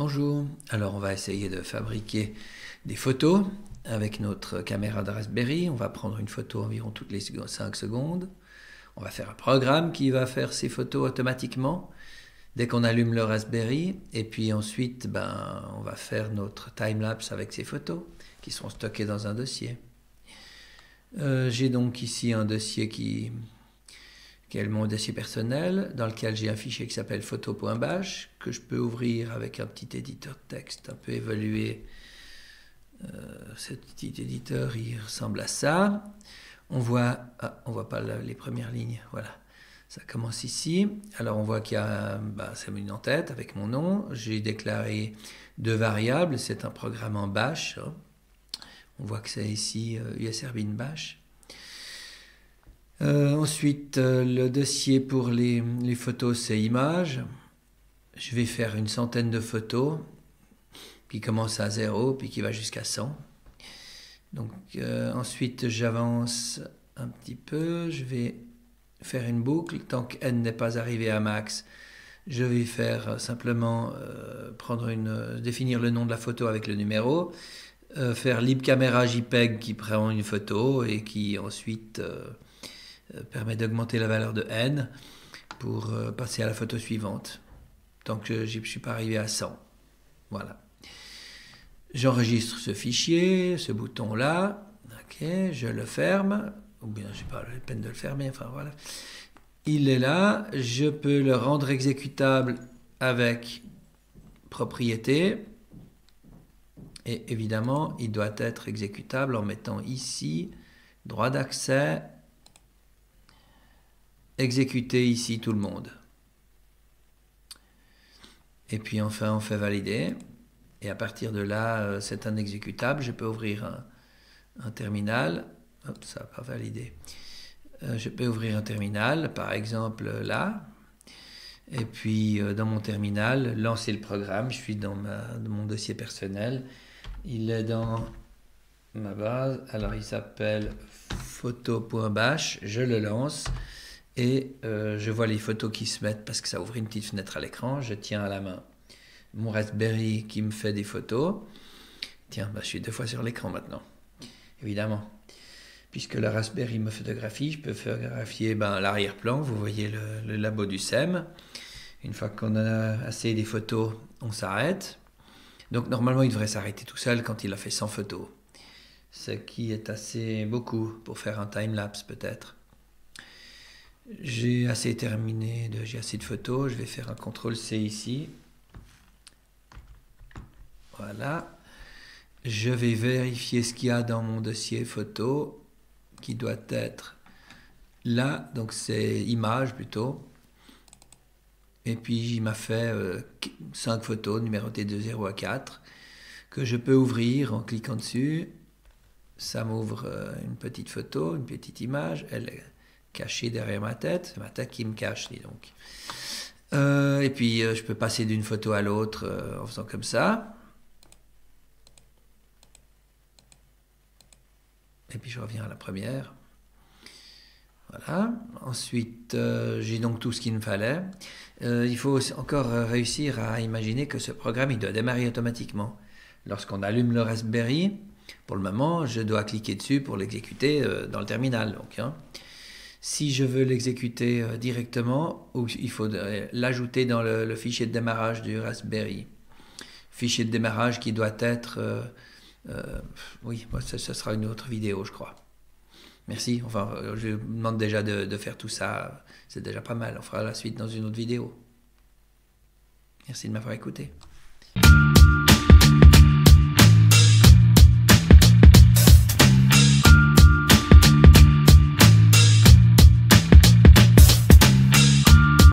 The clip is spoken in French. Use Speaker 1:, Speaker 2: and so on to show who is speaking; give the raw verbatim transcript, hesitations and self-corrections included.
Speaker 1: Bonjour, alors on va essayer de fabriquer des photos avec notre caméra de Raspberry. On va prendre une photo environ toutes les cinq secondes. On va faire un programme qui va faire ces photos automatiquement dès qu'on allume le Raspberry. Et puis ensuite, ben, on va faire notre time-lapse avec ces photos qui seront stockées dans un dossier. Euh, j'ai donc ici un dossier qui, qui est mon dossier personnel, dans lequel j'ai un fichier qui s'appelle photo.bash, que je peux ouvrir avec un petit éditeur de texte un peu évolué. Euh, ce petit éditeur, il ressemble à ça. On voit, ah, on voit pas les premières lignes, voilà. Ça commence ici. Alors on voit qu'il y a, bah, c'est une en-tête avec mon nom. J'ai déclaré deux variables. C'est un programme en bash. Hein. On voit que c'est ici euh, U S R bin bash. Euh, ensuite, euh, le dossier pour les, les photos, c'est images. Je vais faire une centaine de photos qui commence à zéro puis qui va jusqu'à cent. Donc euh, ensuite, j'avance un petit peu. Je vais faire une boucle. Tant que n n'est pas arrivé à max, je vais faire simplement euh, prendre une, euh, définir le nom de la photo avec le numéro, euh, faire libcamera JPEG qui prend une photo et qui ensuite euh, euh, permet d'augmenter la valeur de n pour euh, passer à la photo suivante. Tant que je ne suis pas arrivé à cent. Voilà. J'enregistre ce fichier, ce bouton-là. Ok, je le ferme. Ou bien, je n'ai pas la peine de le fermer. Enfin, voilà. Il est là. Je peux le rendre exécutable avec propriété. Et évidemment, il doit être exécutable en mettant ici droit d'accès, exécuter ici tout le monde. Et puis enfin, on fait valider. Et à partir de là, euh, c'est un exécutable. Je peux ouvrir un, un terminal. Hop, ça n'a pas validé. Euh, je peux ouvrir un terminal, par exemple là. Et puis, euh, dans mon terminal, lancer le programme. Je suis dans, ma, dans mon dossier personnel. Il est dans ma base. Alors, il s'appelle photo.bash. Je le lance. Et euh, je vois les photos qui se mettent parce que ça ouvre une petite fenêtre à l'écran. Je tiens à la main mon Raspberry qui me fait des photos. Tiens, bah, je suis deux fois sur l'écran maintenant, évidemment. Puisque le Raspberry me photographie, je peux photographier ben, l'arrière-plan. Vous voyez le, le labo du S E M. Une fois qu'on a assez des photos, on s'arrête. Donc normalement, il devrait s'arrêter tout seul quand il a fait cent photos. Ce qui est assez beaucoup pour faire un time-lapse peut-être. J'ai assez terminé, de, j'ai assez de photos. Je vais faire un contrôle C ici. Voilà. Je vais vérifier ce qu'il y a dans mon dossier photo qui doit être là. Donc c'est image plutôt. Et puis il m'a fait euh, cinq photos numérotées de zéro à quatre que je peux ouvrir en cliquant dessus. Ça m'ouvre euh, une petite photo, une petite image. Elle est cachée derrière ma tête. C'est ma tête qui me cache, dis donc. Euh, et puis euh, je peux passer d'une photo à l'autre euh, en faisant comme ça. Et puis je reviens à la première. Voilà. Ensuite, euh, j'ai donc tout ce qu'il me fallait. Euh, il faut encore réussir à imaginer que ce programme, il doit démarrer automatiquement. Lorsqu'on allume le Raspberry, pour le moment, je dois cliquer dessus pour l'exécuter euh, dans le terminal. Donc, hein. Si je veux l'exécuter euh, directement, il faut l'ajouter dans le, le fichier de démarrage du Raspberry. Fichier de démarrage qui doit être... Euh, Euh, oui, ce, ce sera une autre vidéo, je crois. Merci. Enfin, je vous demande déjà de, de faire tout ça. C'est déjà pas mal. On fera la suite dans une autre vidéo. Merci de m'avoir écouté.